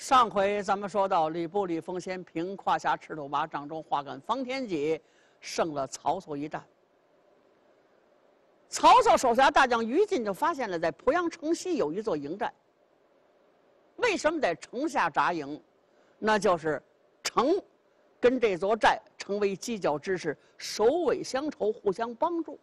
上回咱们说到，吕布吕奉先凭胯下赤兔马，掌中画杆方天戟，胜了曹操一战。曹操手下大将于禁就发现了，在濮阳城西有一座营寨。为什么在城下扎营？那就是城跟这座寨成为犄角之势，首尾相酬，互相帮助。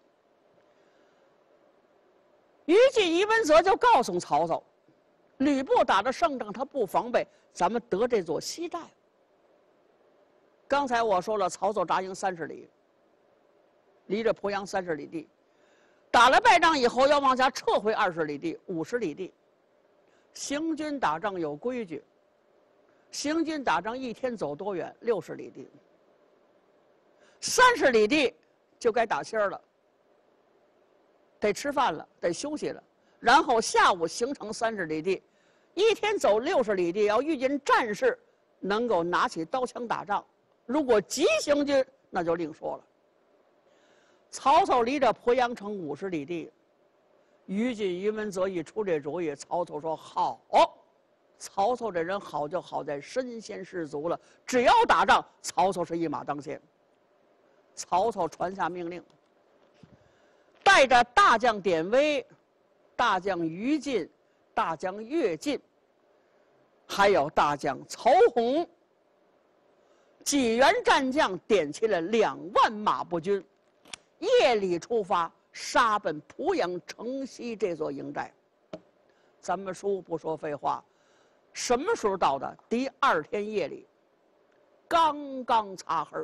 于禁、于文泽就告诉曹操，吕布打着胜仗，他不防备，咱们得这座西寨。刚才我说了，曹操扎营30里，离着濮阳30里地。打了败仗以后，要往下撤回20里地、50里地。行军打仗有规矩，行军打仗一天走多远？60里地。30里地就该打歇了，得吃饭了，得休息了。然后下午行程30里地，一天走60里地。要遇见战事，能够拿起刀枪打仗；如果急行军，那就另说了。曹操离着濮阳城50里地，于禁、于文泽一出这主意，曹操说好。曹操这人好就好在身先士卒了，只要打仗，曹操是一马当先。曹操传下命令，带着大将典韦、大将于禁、大将乐进，还有大将曹洪，几员战将点齐了2万马步军，夜里出发，杀奔濮阳城西这座营寨。咱们书不说废话，什么时候到的？第2天夜里，刚刚擦黑。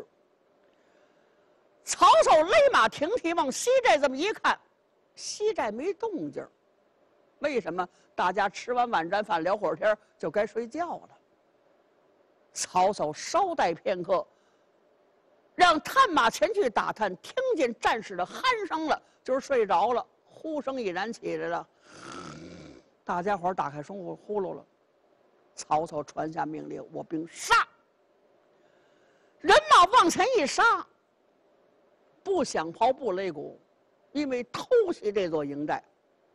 曹操勒马停蹄往西寨这么一看，西寨没动静。为什么？大家吃完晚餐饭聊会儿天就该睡觉了。曹操稍待片刻，让探马前去打探，听见战士的鼾声了，就是睡着了。呼声已然起来了，大家伙打开窗户呼噜了。曹操传下命令，我兵杀。人马往前一杀，不响炮不擂鼓，因为偷袭这座营寨，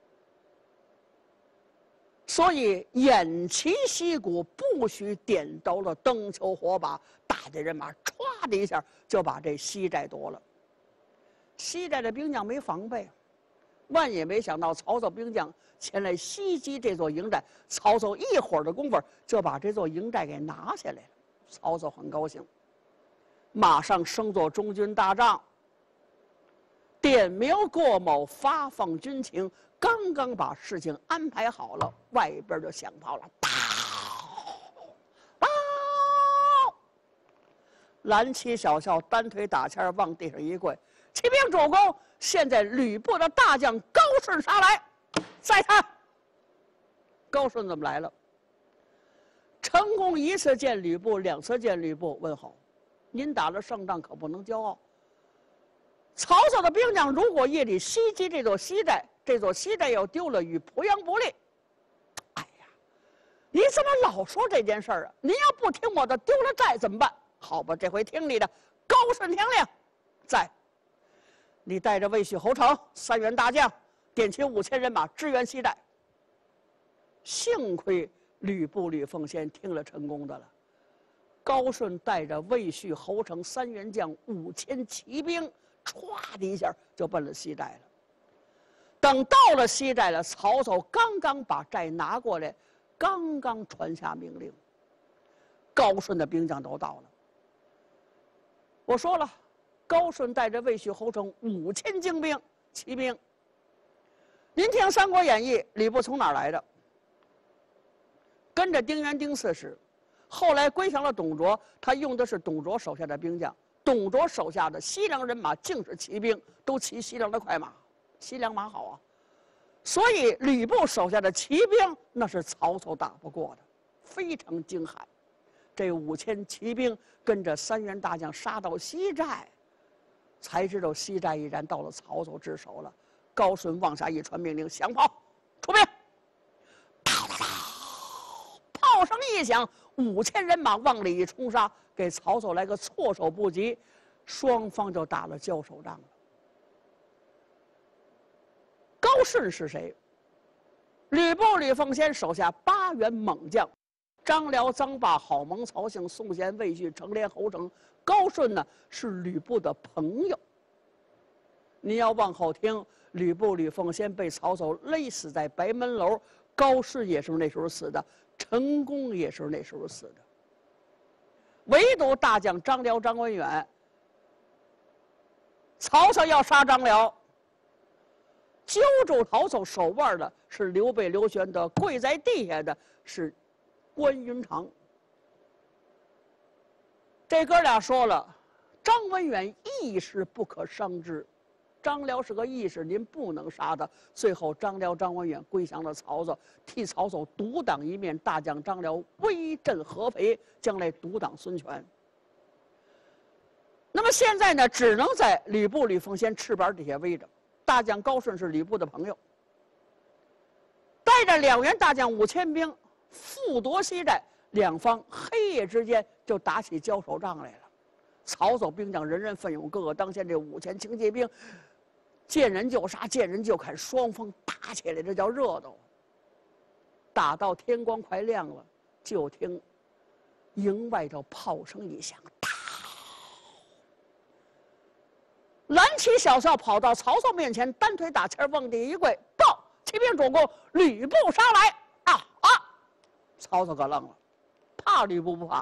所以偃旗息鼓，不许点着了灯球火把。大的人马歘的一下就把这西寨夺了。西寨的兵将没防备，万也没想到曹操兵将前来袭击这座营寨。曹操一会儿的功夫就把这座营寨给拿下来了。曹操很高兴，马上升做中军大帐，点苗郭某，发放军情。刚刚把事情安排好了，外边就响炮了，蓝旗小校单腿打签往地上一跪，启禀主公，现在吕布的大将高顺杀来，再看。高顺怎么来了？成功1次见吕布，2次见吕布，问好。您打了胜仗，可不能骄傲。曹操的兵将如果夜里袭击这座西寨，这座西寨要丢了，与濮阳不利。哎呀，你怎么老说这件事儿啊？您要不听我的，丢了寨怎么办？好吧，这回听你的。高顺听令，在，你带着魏续、侯成3员大将，点齐5000人马支援西寨。幸亏吕布吕奉先听了陈宫的了。高顺带着魏续、侯成3员将5000骑兵，歘的一下就奔了西寨了。等到了西寨了，曹操刚刚把寨拿过来，刚刚传下命令，高顺的兵将都到了。我说了，高顺带着魏续、侯成5000精兵、骑兵。您听《三国演义》，吕布从哪儿来的？跟着丁原、丁刺史，后来归降了董卓，他用的是董卓手下的兵将。董卓手下的西凉人马竟是骑兵，都骑西凉的快马，西凉马好啊。所以吕布手下的骑兵那是曹操打不过的，非常惊悍。这5000骑兵跟着3员大将杀到西寨，才知道西寨已然到了曹操之手了。高顺往下一传命令，响炮，出兵！炮声一响，5000人马往里一冲杀，给曹操来个措手不及，双方就打了交手仗了。高顺是谁？吕布吕奉先手下8员猛将， 张辽、张霸、郝萌、曹兴、宋贤、魏续、程连、侯成、高顺呢是吕布的朋友。你要往后听，吕布吕奉先被曹操勒死在白门楼，高顺也是那时候死的，陈宫也是那时候死的。唯独大将张辽、张文远，曹操要杀张辽，揪住曹操手腕的是刘备、刘玄德，跪在地下的是关云长。这哥俩说了，张文远义士不可伤之，张辽是个义士，您不能杀他。最后，张辽、张文远归降了曹操，替曹操独当一面。大将张辽威震合肥，将来独挡孙权。那么现在呢，只能在吕布、吕奉先翅膀底下围着。大将高顺是吕布的朋友，带着2员大将5000兵，复夺西寨。两方黑夜之间就打起交手仗来了。曹操兵将人人奋勇，个个当先。这5000轻骑兵见人就杀，见人就砍，双方打起来，这叫热闹。打到天光快亮了，就听营外头炮声一响，蓝旗小校跑到曹操面前，单腿打前往地一跪，报骑兵主公，吕布杀来！曹操可愣了，怕吕布不怕？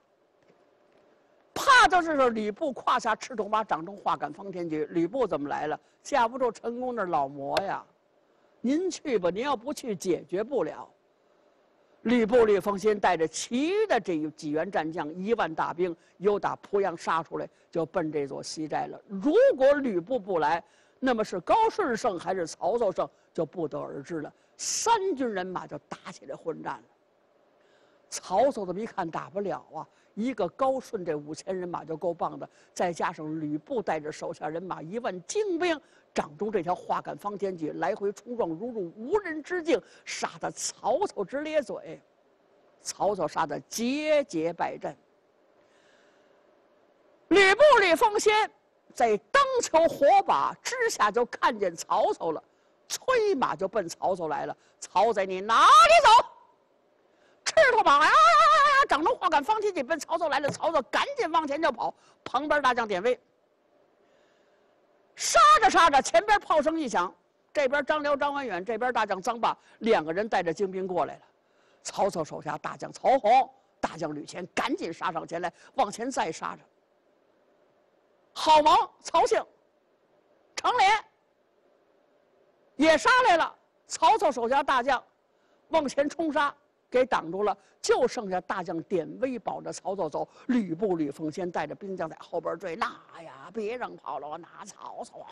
怕就是吕布胯下赤兔马，掌中画杆方天戟。吕布怎么来了？架不住陈宫那老魔呀！您去吧，您要不去解决不了。吕布、吕奉先带着其余的这几员战将1万大兵，由打濮阳杀出来，就奔这座西寨了。如果吕布不来，那么是高顺胜还是曹操胜，就不得而知了。3军人马就打起来混战了。曹操这么一看打不了啊，一个高顺这5000人马就够棒的，再加上吕布带着手下人马1万精兵，掌中这条画杆方天戟，来回冲撞如入无人之境，杀得曹操直咧嘴。曹操杀得节节败阵。吕布、吕奉先在当头火把之下就看见曹操了，催马就奔曹操来了。曹贼，你哪里走？赤兔马呀！掌中画杆方天戟奔曹操来了。曹操赶紧往前就跑，旁边大将典韦杀着杀着，前边炮声一响，这边张辽、张文远，这边大将臧霸2个人带着精兵过来了。曹操手下大将曹洪、大将吕虔赶紧杀上前来，往前再杀着。郝萌、曹兴、程连也杀来了。曹操手下大将往前冲杀，给挡住了，就剩下大将典韦保着曹操走。吕布、吕奉先带着兵将在后边追，那呀，别让跑了，我拿曹操啊！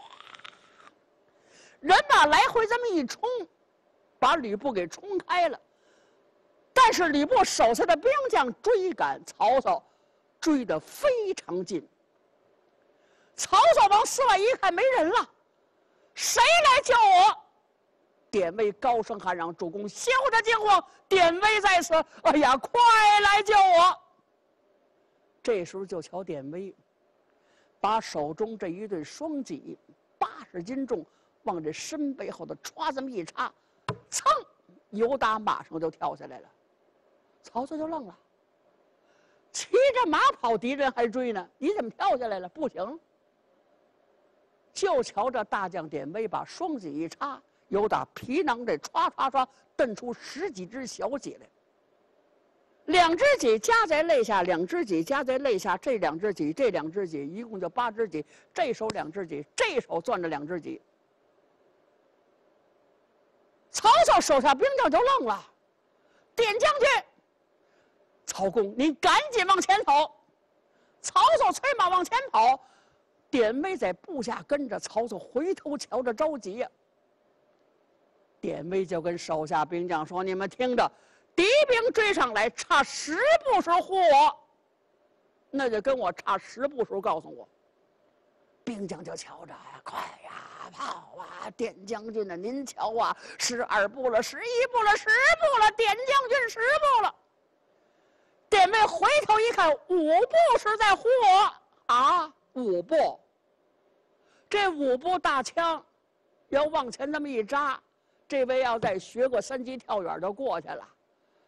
人马来回这么一冲，把吕布给冲开了。但是吕布手下的兵将追赶曹操，追得非常近。曹操往四外一看，没人了，谁来救我？典韦高声喊嚷：“主公，休着惊慌！典韦在此！哎呀，快来救我！”这时候就瞧典韦把手中这一对双戟，80斤重，往这身背后的歘这么一插，噌，由打马上就跳下来了。曹操就愣了，骑着马跑，敌人还追呢，你怎么跳下来了？不行。就瞧这大将典韦把双戟一插，由打皮囊这歘歘歘蹬出10几只小戟来，2只戟夹在肋下，2只戟夹在肋下，这2只戟，这2只戟，一共就8只戟。这手2只戟，这手攥着2只戟。曹操手下兵将就愣了，典将军，曹公，您赶紧往前走！曹操催马往前跑，典韦在部下跟着。曹操回头瞧着着急呀。典韦就跟手下兵将说：“你们听着，敌兵追上来，差10步时呼我，那就跟我差10步时告诉我。”兵将就瞧着呀，快呀，跑啊！典将军呢？您瞧啊，12步了，11步了，10步了，典将军10步了。典韦回头一看，5步是在呼我啊！5步，这5步大枪要往前那么一扎，这位要再学过3级跳远就过去了。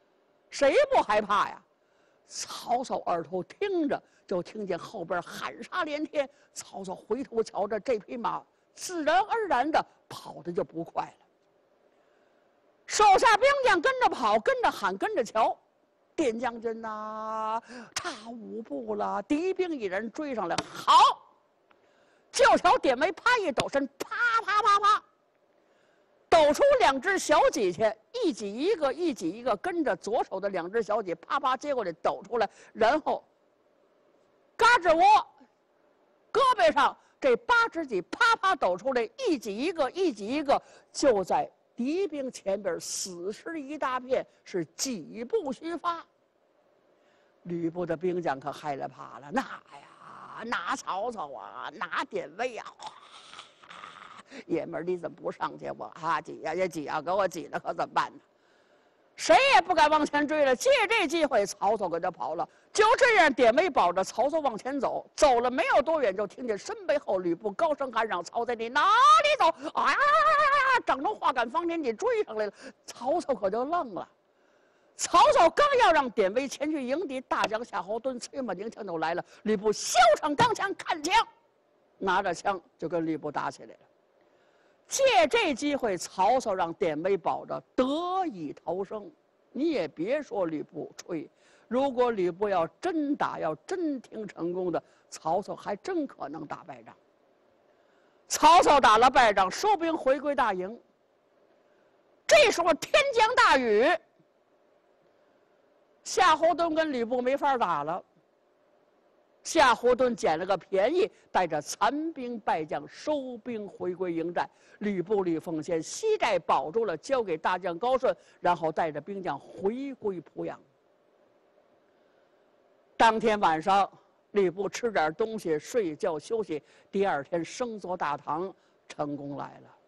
谁不害怕呀？曹操耳朵听着，就听见后边喊杀连天。曹操回头瞧着这匹马，自然而然的跑的就不快了。手下兵将跟着跑，跟着喊，跟着瞧。典将军呐，差5步了，敌兵已然追上来。好，就瞧典韦啪一抖身，啪啪啪啪，抖出2只小戟去，一戟一个，一戟一个，跟着左手的2只小戟啪啪接过来，抖出来，然后嘎吱窝胳膊上这8只戟啪啪抖出来，一戟一个，一戟一个，就在敌兵前边死尸一大片，是几步须发。吕布的兵将可害了怕了，哪曹操啊，哪典韦呀！爷们儿，你怎么不上去？我啊挤呀也挤呀，给我挤了，可怎么办呢？谁也不敢往前追了。借这机会，曹操给他跑了。就这样，典韦保着曹操往前走，走了没有多远，就听见身背后吕布高声喊嚷：“曹贼，你哪里走？”啊！掌中话赶方天戟追上来了。曹操可就愣了。曹操刚要让典韦前去迎敌，大将夏侯惇、崔瑁领枪就来了。吕布削长钢枪，看枪，拿着枪就跟吕布打起来了。借这机会，曹操让典韦保着得以逃生。你也别说吕布吹，如果吕布要真打，要真挺成功的，曹操还真可能打败仗。曹操打了败仗，收兵回归大营。这时候天降大雨，夏侯惇跟吕布没法打了。夏侯惇捡了个便宜，带着残兵败将收兵回归营寨。吕布、吕奉先西寨保住了，交给大将高顺，然后带着兵将回归濮阳。当天晚上，吕布吃点东西，睡觉休息。第2天升座大堂，成功来了。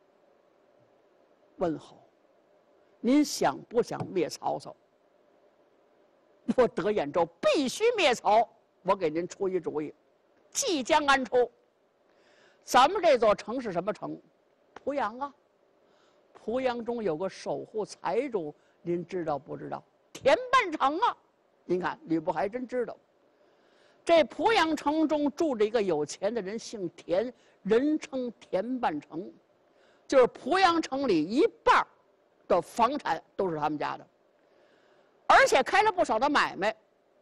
问候，您想不想灭曹操？我德兖州必须灭曹。我给您出一主意，即将安出。咱们这座城是什么城？濮阳啊。濮阳中有个守护财主，您知道不知道？田半城啊。您看，吕布还真知道。这濮阳城中住着一个有钱的人，姓田，人称田半城。就是濮阳城里1半的房产都是他们家的，而且开了不少的买卖。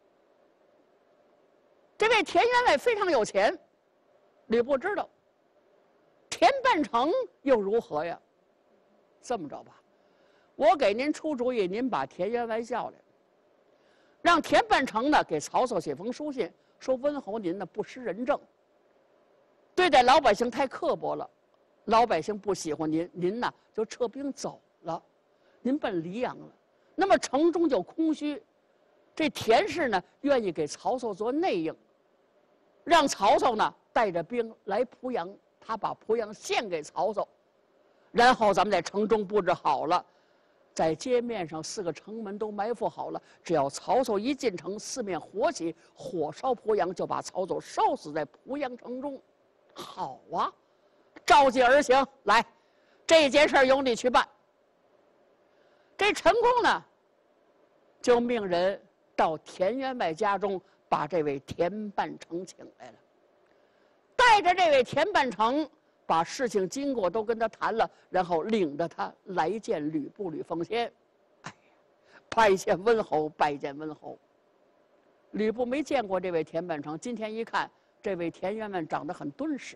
这位田员外非常有钱，吕布知道。田半城又如何呀？这么着吧，我给您出主意，您把田员外叫来，让田半城呢给曹操写封书信，说温侯您呢不识人政，对待老百姓太刻薄了，老百姓不喜欢您，您呢就撤兵走了，您奔黎阳了。那么城中就空虚，这田氏呢愿意给曹操做内应。让曹操呢带着兵来濮阳，他把濮阳献给曹操，然后咱们在城中布置好了，在街面上4个城门都埋伏好了，只要曹操一进城，四面火起，火烧濮阳，就把曹操烧死在濮阳城中。好啊，召集而行，来，这件事由你去办。这陈宫呢，就命人到田员外家中，把这位田半城请来了，带着这位田半城，把事情经过都跟他谈了，然后领着他来见吕布、吕奉先。哎呀，拜见温侯，拜见温侯。吕布没见过这位田半城，今天一看，这位田员外长得很敦实。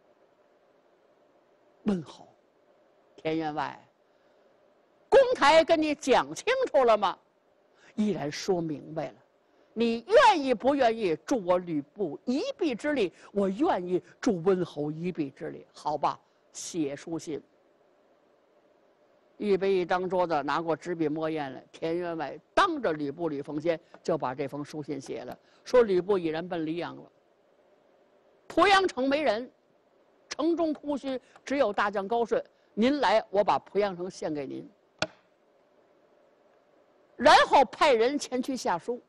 温侯，田员外，公台跟你讲清楚了吗？依然说明白了。你愿意不愿意助我吕布一臂之力？我愿意助温侯一臂之力。好吧，写书信。预备一张桌子，拿过纸笔墨砚来。田员外当着吕布、吕奉先就把这封书信写了，说吕布已然奔黎阳了。濮阳城没人，城中空虚，只有大将高顺。您来，我把濮阳城献给您。然后派人前去下书。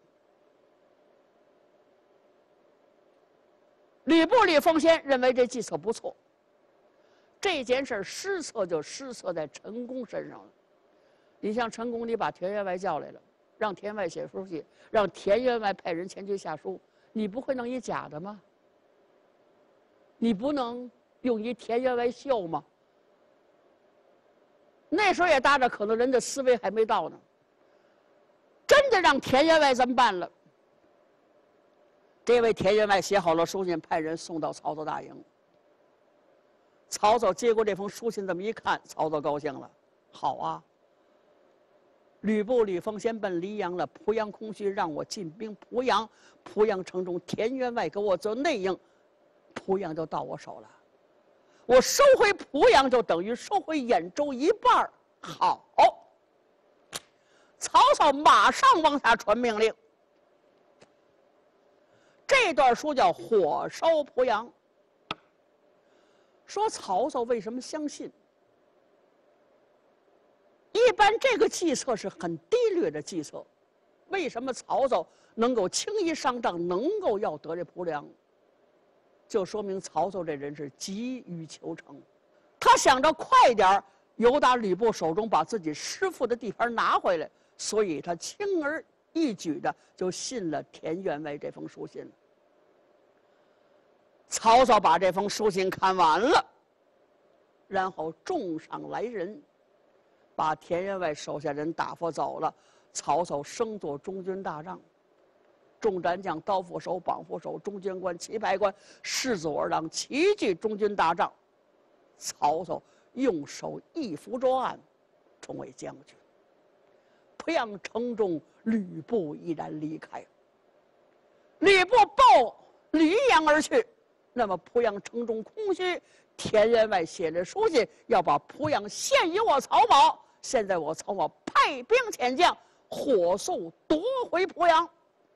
吕布、吕奉先认为这计策不错，这件事失策就失策在陈宫身上了。你像陈宫，你把田员外叫来了， 让田员外写书去，让田员外派人前去下书。你不会弄一假的吗？你不能用一田员外秀吗？那时候也搭着，可能人的思维还没到呢。真的让田员外这么办了。这位田员外写好了书信，派人送到曹操大营。曹操接过这封书信，这么一看，曹操高兴了，好啊！吕布、吕奉先奔黎阳了，濮阳空虚，让我进兵濮阳。濮阳城中，田员外给我做内应，濮阳就到我手了。我收回濮阳，就等于收回兖州一半。好，曹操马上往下传命令。这段书叫火烧濮阳。说曹操为什么相信？一般这个计策是很低劣的计策，为什么曹操能够轻易上当，能够要得这濮阳？就说明曹操这人是急于求成，他想着快点由打吕布手中把自己师父的地盘拿回来，所以他轻而易举的就信了田员外这封书信了。曹操把这封书信看完了，然后重赏来人，把田员外手下人打发走了。曹操升做中军大将，众战将、刀斧手、绑斧手、中军官、旗牌官、士左二郎齐聚中军大帐。曹操用手一扶桌案，充为将军。濮阳城中，吕布毅然离开。吕布抱吕阳而去。那么濮阳城中空虚，田员外写了书信，要把濮阳献于我曹操。现在我曹操派兵遣将，火速夺回濮阳。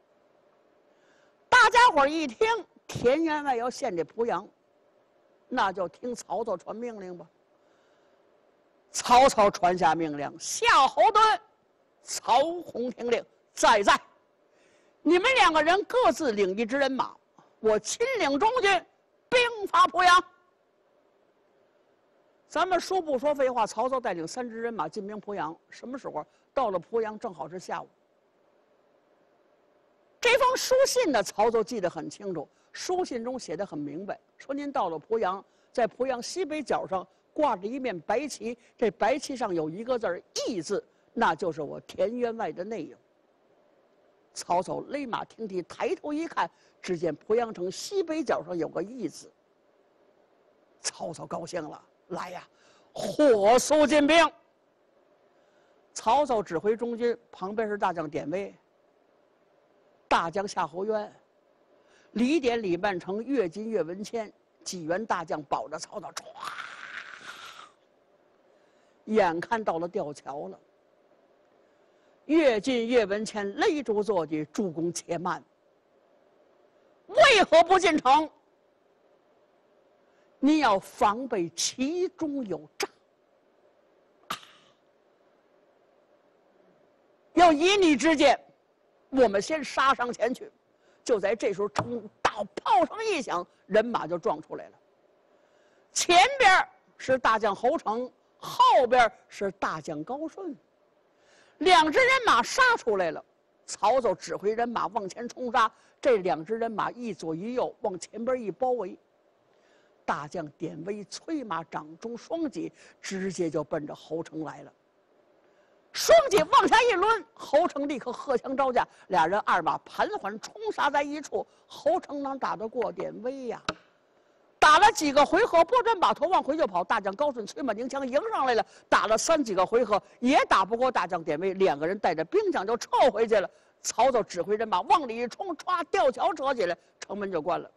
大家伙一听田员外要献这濮阳，那就听曹操传命令吧。曹操传下命令，夏侯惇、曹洪听令，在，你们两个人各自领一支人马，我亲领中军，兵发濮阳。咱们说不说废话？曹操带领3支人马进兵濮阳，什么时候到了濮阳？正好是下午。这封书信呢，曹操记得很清楚，书信中写得很明白，说您到了濮阳，在濮阳西北角上挂着一面白旗，这白旗上有一个字“义”字，那就是我田员外的内应。曹操勒马停蹄，抬头一看，只见濮阳城西北角上有个“义”字。曹操高兴了，来呀，火速进兵。曹操指挥中军，旁边是大将典韦、大将夏侯渊、李典、李半成、乐进、乐文谦几员大将保着曹操，唰，眼看到了吊桥了。乐进、乐文谦勒住坐骑，主公且慢，为何不进城？你要防备其中有诈，要以你之见，我们先杀上前去。就在这时候，大炮声一响，人马就撞出来了。前边是大将侯成，后边是大将高顺，两支人马杀出来了。曹操指挥人马往前冲杀，这两支人马一左一右往前边一包围。大将典韦催马掌中双戟，直接就奔着侯成来了。双戟往下一抡，侯成立刻荷枪招架，俩人二马盘桓冲杀在一处。侯成能打得过典韦呀？打了几个回合，拨转把头往回就跑。大将高顺催马迎枪迎上来了，打了3几个回合也打不过大将典韦，两个人带着兵将就撤回去了。曹操指挥人马往里一冲，歘，吊桥扯起来，城门就关了。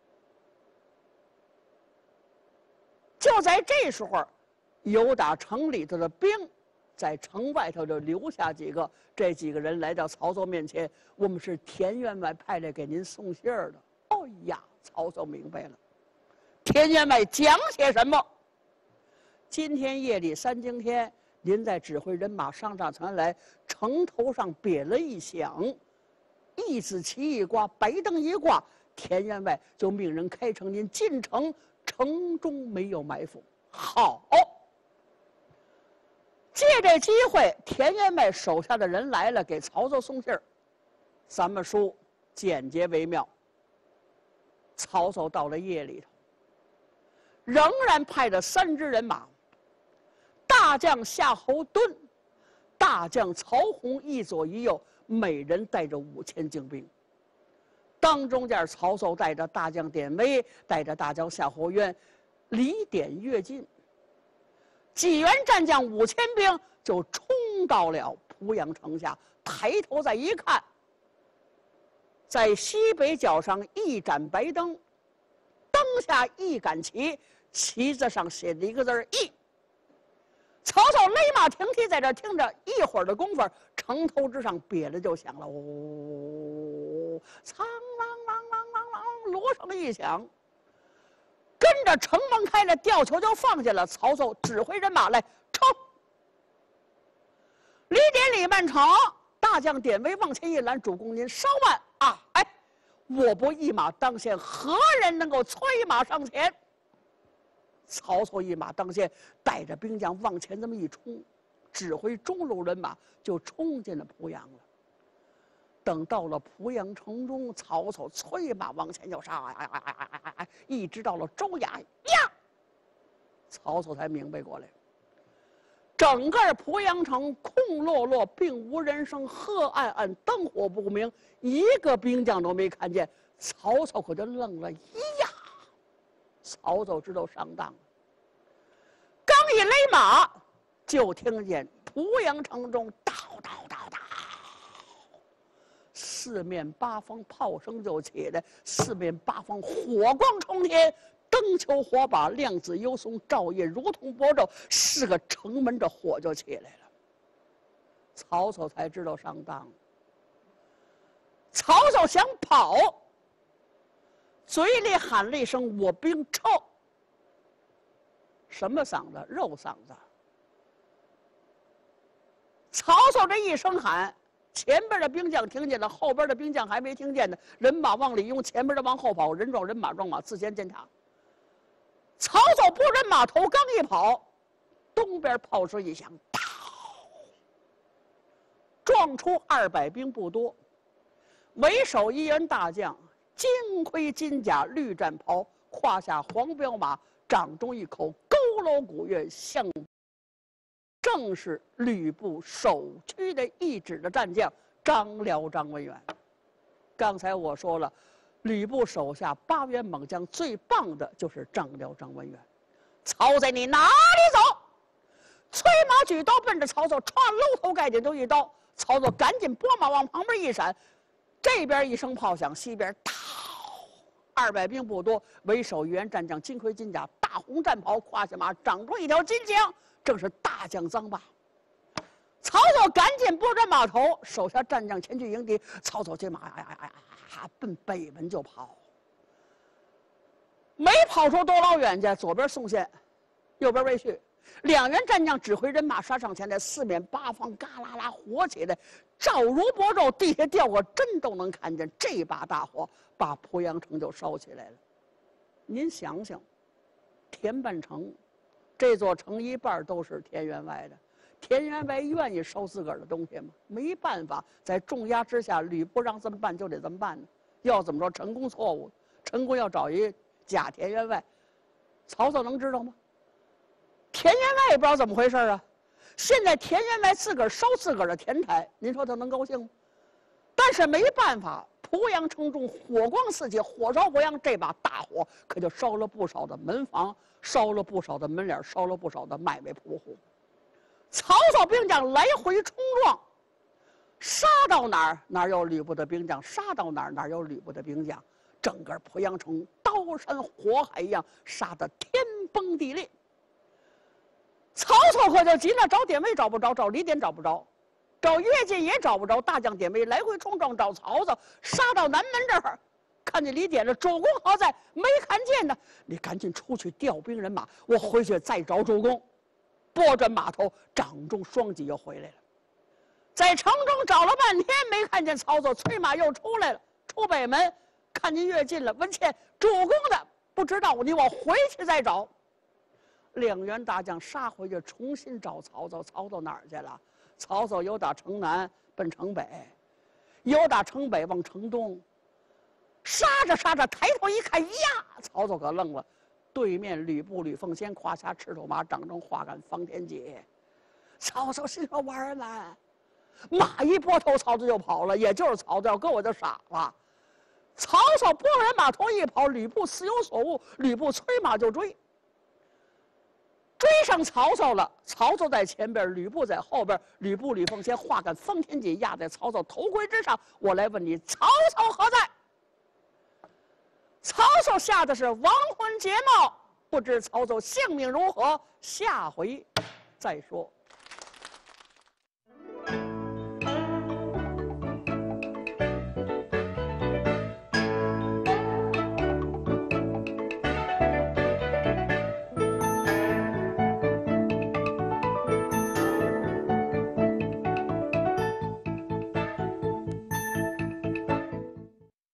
就在这时候，有打城里头的兵在城外头就留下几个，这几个人来到曹操面前，我们是田员外派来给您送信儿的。哦呀，曹操明白了，田员外讲些什么？今天夜里3更天，您在指挥人马上战船来，城头上瘪了一响，一子旗一挂，白灯一挂，田员外就命人开城，您进城，城中没有埋伏。好，这借这机会，田员外手下的人来了，给曹操送信儿。咱们书简洁为妙。曹操到了夜里头，仍然派着3支人马，大将夏侯惇、大将曹洪一左一右，每人带着5000精兵。当中间，曹操带着大将典韦，带着大将夏侯渊，离点越近，济源战将5000兵就冲到了濮阳城下。抬头再一看，在西北角上一盏白灯，灯下一杆旗，旗子上写着一个字儿“义”。曹操勒马停蹄，在这儿听着，一会儿的功夫，城头之上瘪了就响了，哦，苍啷啷啷啷啷，锣声一响，跟着城门开了，吊球就放下了。曹操指挥人马来冲。离点李曼城，大将典韦往前一拦，主公您稍慢啊！哎，我不一马当先，何人能够催马上前？曹操一马当先，带着兵将往前这么一冲，指挥中路人马就冲进了濮阳了。等到了濮阳城中，曹操催马往前就杀，一直到了州衙呀，曹操才明白过来，整个濮阳城空落落，并无人声，黑暗暗，灯火不明，一个兵将都没看见。曹操可就愣了，呀！曹操知道上当了，刚一勒马，就听见濮阳城中叨叨叨叨，四面八方炮声就起来，四面八方火光冲天，灯球火把，亮紫幽松，照夜如同薄昼，是个城门这火就起来了。曹操才知道上当了。曹操想跑，嘴里喊了一声：“我兵臭。”什么嗓子？肉嗓子。曹操这一声喊，前边的兵将听见了，后边的兵将还没听见呢。人马往里拥，前边的往后跑，人撞人，马撞马，自先检查。曹操拨人马头，刚一跑，东边炮声一响，撞出200兵不多，为首一员大将，金盔金甲，绿战袍，胯下黄骠马，掌中一口佝偻古乐，像正是吕布首屈的一指的战将张辽张文远。刚才我说了，吕布手下8员猛将最棒的就是张辽张文远。曹贼，你哪里走？催马举刀奔着曹操，歘，搂头盖顶就一刀。曹操赶紧拨马往旁边一闪，这边一声炮响，西边200兵不多，为首一员战将，金盔金甲，大红战袍，胯下马，掌中一条金枪，正是大将臧霸。曹操赶紧拨着马头，手下战将前去迎敌。曹操这马奔北门就跑，没跑出多老远去，左边宋宪，右边魏续，2员战将指挥人马杀上前来，四面八方嘎啦啦火起来，照如薄昼，地下掉个针都能看见。这把大火把濮阳城就烧起来了。您想想，田半城这座城一半都是田员外的，田员外愿意烧自个儿的东西吗？没办法，在重压之下，吕布让这么办就得这么办呢。要怎么说陈宫错误？陈宫要找一假田员外，曹操能知道吗？田员外也不知道怎么回事啊！现在田员外自个儿烧自个儿的田台，您说他能高兴吗？但是没办法，濮阳城中火光四起，火烧濮阳，这把大火可就烧了不少的门房，烧了不少的门脸，烧了不少的买卖铺户。曹操兵将来回冲撞，杀到哪儿哪儿有吕布的兵将，杀到哪儿哪儿有吕布的兵将，整个濮阳城刀山火海一样，杀得天崩地裂。曹操可就急了，找典韦找不着，找李典找不着，找乐进也找不着，大将典韦来回冲撞，找曹操，杀到南门这儿，看见李典了，主公好在，没看见呢，你赶紧出去调兵人马，我回去再找主公。拨着马头，掌中双戟又回来了，在城中找了半天，没看见曹操，催马又出来了，出北门，看见乐进了，文倩，主公的不知道，你我回去再找。 2员大将杀回去，重新找曹操。曹操哪儿去了？曹操由打城南奔城北，由打城北往城东。杀着杀着，抬头一看，呀！曹操可愣了，对面吕布吕奉先胯下赤兔马，掌中画杆方天戟。曹操心说：“玩儿呢！”马一拨头，曹操就跑了。也就是曹操要搁我就傻了。曹操拨人马头一跑，吕布似有所悟，吕布催马就追。追上曹操了，曹操在前边，吕布在后边。吕布吕奉先画杆方天戟压在曹操头盔之上。我来问你，曹操何在？曹操吓得是亡魂皆冒，不知曹操性命如何，下回再说。